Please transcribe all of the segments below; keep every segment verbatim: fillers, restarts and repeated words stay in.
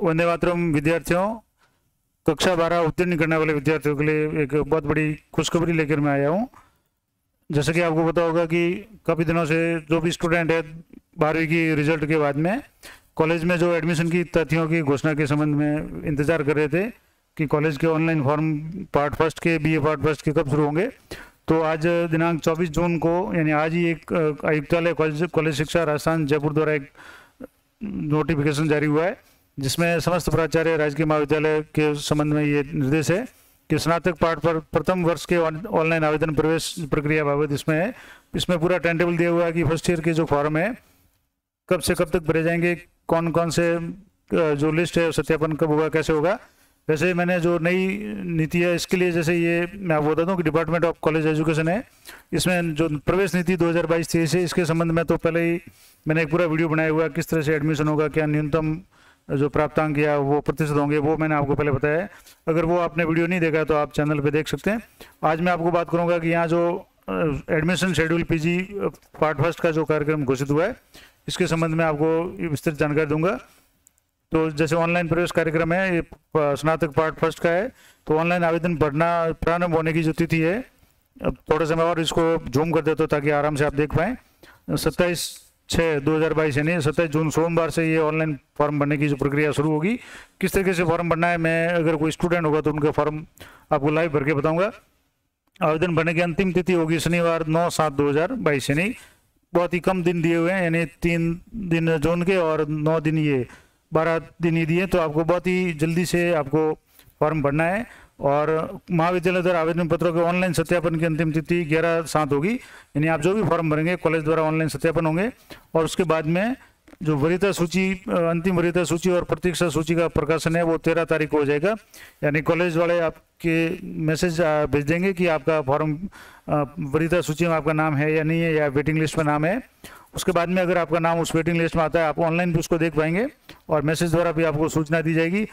वंदे मातरम विद्यार्थियों, कक्षा बारह उत्तीर्ण करने वाले विद्यार्थियों के लिए एक बहुत बड़ी खुशखबरी लेकर मैं आया हूँ। जैसे कि आपको पता होगा कि काफ़ी दिनों से जो भी स्टूडेंट है बारहवीं की रिजल्ट के बाद में कॉलेज में जो एडमिशन की तिथियों की घोषणा के संबंध में इंतज़ार कर रहे थे कि कॉलेज के ऑनलाइन फॉर्म पार्ट फर्स्ट के बी ए पार्ट फर्स्ट के कब शुरू होंगे। तो आज दिनांक चौबीस जून को यानी आज ही एक आयुक्तालय कॉलेज कॉलेज शिक्षा राजस्थान जयपुर द्वारा एक नोटिफिकेशन जारी हुआ है, जिसमें समस्त प्राचार्य राजकीय महाविद्यालय के संबंध में ये निर्देश है कि स्नातक पाठ पर प्रथम वर्ष के ऑनलाइन आवेदन प्रवेश प्रक्रिया बाबत इसमें है। इसमें पूरा टाइम टेबल दिया हुआ है कि फर्स्ट ईयर के जो फॉर्म है कब से कब तक भरे जाएंगे, कौन कौन से जो लिस्ट है सत्यापन कब होगा, कैसे होगा। वैसे मैंने जो नई नीति है इसके लिए, जैसे ये मैं आपको बता दूं कि डिपार्टमेंट ऑफ कॉलेज एजुकेशन है, इसमें जो प्रवेश नीति दो हज़ार बाईस तेईस है, इसके संबंध में तो पहले ही मैंने एक पूरा वीडियो बनाया हुआ है किस तरह से एडमिशन होगा, क्या न्यूनतम जो प्राप्तांक या वो प्रतिशत होंगे, वो मैंने आपको पहले बताया है। अगर वो आपने वीडियो नहीं देखा तो आप चैनल पे देख सकते हैं। आज मैं आपको बात करूंगा कि यहाँ जो admission schedule PG part first का जो कार्यक्रम घोषित हुआ है इसके संबंध में आपको विस्तृत जानकारी दूंगा। तो जैसे ऑनलाइन प्रवेश कार्यक्रम है, ये स्नातक पार्ट फर्स्ट का है, तो ऑनलाइन आवेदन भरना प्रारंभ होने की जो तिथि है, अब थोड़ा सा मैं और इसको जूम कर देता हूँ ताकि आराम से आप देख पाएँ। सत्ताईस छः दो हज़ार बाईस यानी सत्ताईस जून सोमवार से ये ऑनलाइन फॉर्म भरने की जो प्रक्रिया शुरू होगी। किस तरीके से फॉर्म भरना है, मैं अगर कोई स्टूडेंट होगा तो उनका फॉर्म आपको लाइव भर के बताऊँगा। आवेदन भरने की अंतिम तिथि होगी शनिवार नौ सात दो हज़ार बाईस, यानी बहुत ही कम दिन दिए हुए हैं, यानी तीन दिन जून के और नौ दिन ये बारह दिन ही दिए। तो आपको बहुत ही जल्दी से आपको फॉर्म भरना है। और महाविद्यालय द्वारा आवेदन पत्रों के ऑनलाइन सत्यापन की अंतिम तिथि ग्यारह सात होगी, यानी आप जो भी फॉर्म भरेंगे कॉलेज द्वारा ऑनलाइन सत्यापन होंगे। और उसके बाद में जो वरीयता सूची, अंतिम वरीयता सूची और प्रतीक्षा सूची का प्रकाशन है वो तेरह तारीख को हो जाएगा। यानी कॉलेज वाले आपके मैसेज भेज देंगे कि आपका फॉर्म वरीयता सूची में आपका नाम है या नहीं है, या वेटिंग लिस्ट में नाम है। उसके बाद में अगर आपका नाम उस वेटिंग लिस्ट में आता है, आप ऑनलाइन भी उसको देख पाएंगे और मैसेज द्वारा भी आपको सूचना दी जाएगी।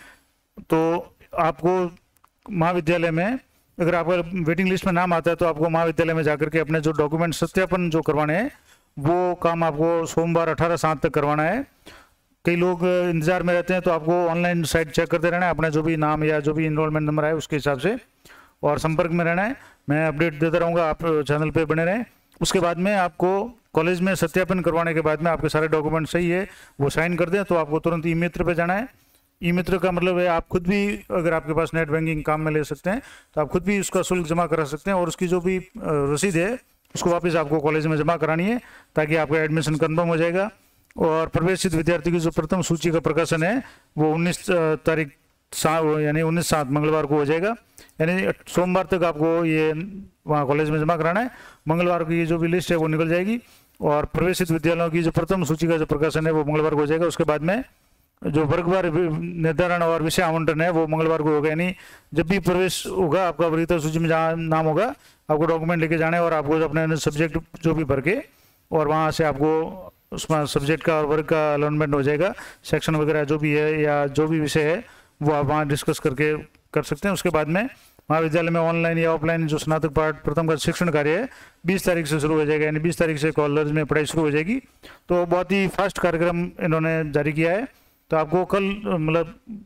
तो आपको महाविद्यालय में अगर आपका वेटिंग लिस्ट में नाम आता है तो आपको महाविद्यालय में जाकर के अपने जो डॉक्यूमेंट सत्यापन जो करवाने हैं वो काम आपको सोमवार अठारह सात तक करवाना है। कई लोग इंतजार में रहते हैं तो आपको ऑनलाइन साइट चेक करते रहना है, अपना जो भी नाम या जो भी इनरोलमेंट नंबर है उसके हिसाब से, और संपर्क में रहना है। मैं अपडेट देता रहूँगा, आप चैनल पर बने रहें। उसके बाद में आपको कॉलेज में सत्यापन करवाने के बाद में आपके सारे डॉक्यूमेंट सही है वो साइन कर दें तो आपको तुरंत ई मित्र पे जाना है। ई मित्र का मतलब है आप खुद भी, अगर आपके पास नेट बैंकिंग काम में ले सकते हैं तो आप खुद भी उसका शुल्क जमा करा सकते हैं, और उसकी जो भी रसीद है उसको वापस आपको कॉलेज में जमा करानी है ताकि आपका एडमिशन कंफर्म हो जाएगा। और प्रवेशित विद्यार्थी की जो प्रथम सूची का प्रकाशन है वो उन्नीस तारीख यानी उन्नीस सात मंगलवार को हो जाएगा। यानी सोमवार तक आपको ये वहाँ कॉलेज में जमा कराना है। मंगलवार की जो भी लिस्ट है वो निकल जाएगी और प्रवेशित विद्यालयों की जो प्रथम सूची का जो प्रकाशन है वो मंगलवार को हो जाएगा। उसके बाद में जो वर्गवार निर्धारण और विषय आवंटन है वो मंगलवार को होगा। यानी जब भी प्रवेश होगा आपका वरीयता सूची में जहाँ नाम होगा आपको डॉक्यूमेंट लेके जाना है और आपको अपने सब्जेक्ट जो भी भर के, और वहाँ से आपको उसमें सब्जेक्ट का और वर्ग का अलॉटमेंट हो जाएगा, सेक्शन वगैरह जो भी है या जो भी विषय है वो आप वहाँ डिस्कस करके कर सकते हैं। उसके बाद में महाविद्यालय में ऑनलाइन या ऑफलाइन जो स्नातक पाठ प्रथम का शिक्षण कार्य है बीस तारीख से शुरू हो जाएगा, यानी बीस तारीख से कॉलेज में पढ़ाई शुरू हो जाएगी। तो बहुत ही फास्ट कार्यक्रम इन्होंने जारी किया है। तो आपको कल मतलब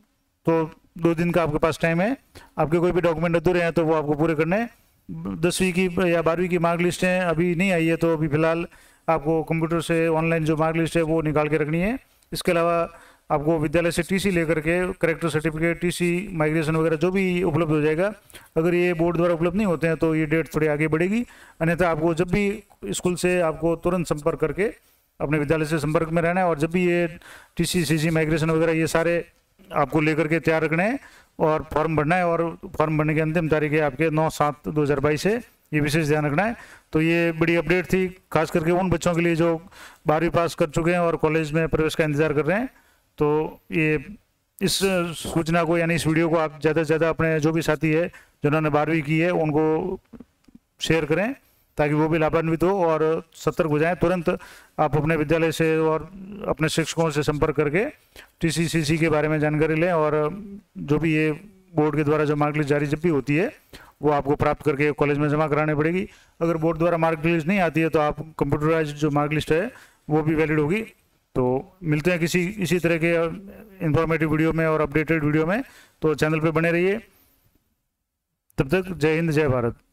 तो दो दिन का आपके पास टाइम है, आपके कोई भी डॉक्यूमेंट अधूरे हैं तो वो आपको पूरे करने हैं। दसवीं की या बारहवीं की मार्क लिस्ट है अभी नहीं आई है तो अभी फिलहाल आपको कंप्यूटर से ऑनलाइन जो मार्क लिस्ट है वो निकाल के रखनी है। इसके अलावा आपको विद्यालय से टीसी लेकर के करेक्टर सर्टिफिकेट, टीसी, माइग्रेशन वगैरह जो भी उपलब्ध हो जाएगा। अगर ये बोर्ड द्वारा उपलब्ध नहीं होते हैं तो ये डेट थोड़ी आगे बढ़ेगी, अन्यथा आपको जब भी स्कूल से आपको तुरंत संपर्क करके अपने विद्यालय से संपर्क में रहना है। और जब भी ये टीसी, सीसी, माइग्रेशन वगैरह ये सारे आपको लेकर के तैयार रखने हैं और फॉर्म भरना है। और फॉर्म भरने की अंतिम तारीख है आपके नौ सात दो हज़ार बाईस है, ये विशेष ध्यान रखना है। तो ये बड़ी अपडेट थी खास करके उन बच्चों के लिए जो बारहवीं पास कर चुके हैं और कॉलेज में प्रवेश का इंतजार कर रहे हैं। तो ये इस सूचना को यानी इस वीडियो को आप ज़्यादा से ज़्यादा अपने जो भी साथी है जिन्होंने बारहवीं की है उनको शेयर करें ताकि वो भी लाभान्वित हो और सतर्क हो जाएं। तुरंत आप अपने विद्यालय से और अपने शिक्षकों से संपर्क करके टीसी, सीसी के बारे में जानकारी लें, और जो भी ये बोर्ड के द्वारा जो मार्क लिस्ट जारी जब भी होती है वो आपको प्राप्त करके कॉलेज में जमा करानी पड़ेगी। अगर बोर्ड द्वारा मार्क लिस्ट नहीं आती है तो आप कंप्यूटराइज जो मार्क लिस्ट है वो भी वैलिड होगी। तो मिलते हैं किसी इसी तरह के इंफॉर्मेटिव वीडियो में और अपडेटेड वीडियो में, तो चैनल पे बने रहिए। तब तक जय हिंद जय भारत।